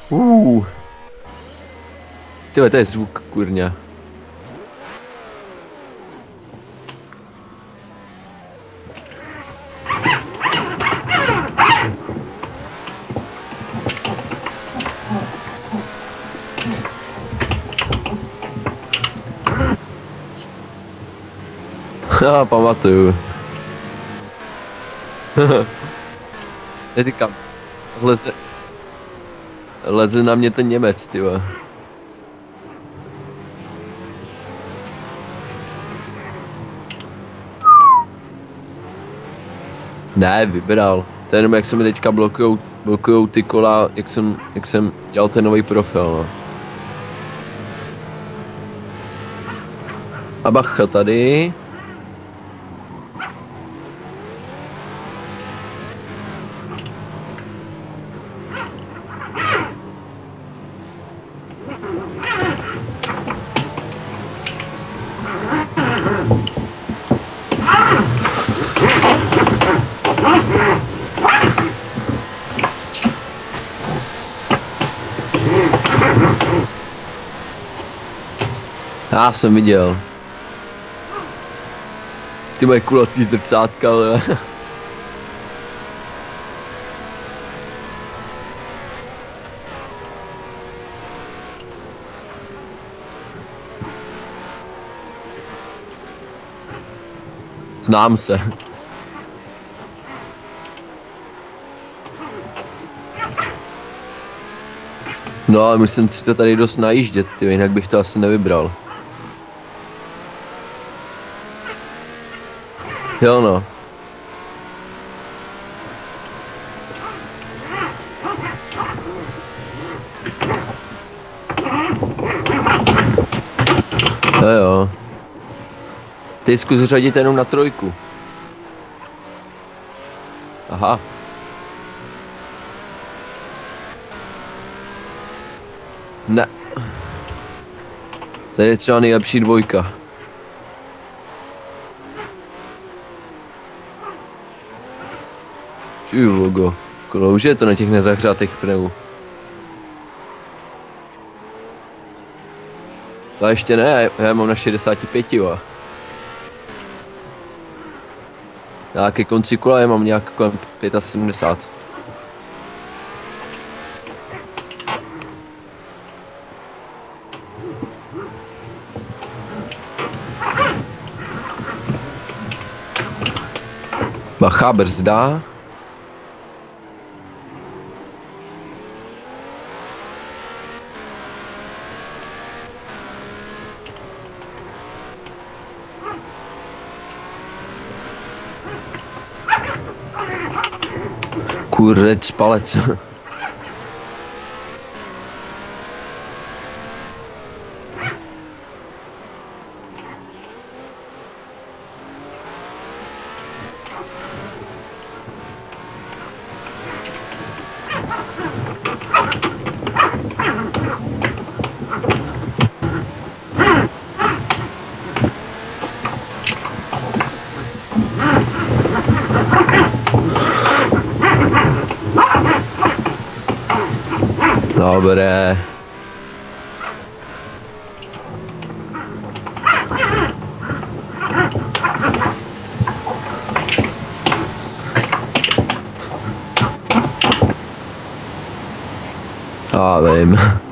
Tyhle, to je zvuk, kurňa. Já pamatuju. Neříkám, leze na mě ten Němec, tyva. Ne, vybral. To je jenom jak se mi teďka blokujou ty kola, jak jsem dělal ten nový profil, no. A bacha tady. Já jsem viděl. Ty mají kulatý zrcátka, ale... Znám se. No ale musím si to tady dost najíždět, ty, jinak bych to asi nevybral. Jo no. Jo. Ty zkus řadit jenom na trojku. Aha. Ne. Tady je třeba nejlepší dvojka. Logo. Už je to na těch nezahřátých pneu. To ještě ne, já mám na 65, jo. Já ke konci kola já mám nějak kolem 75. Bacha, brzda. Kurec palec. Dobré. Já vím.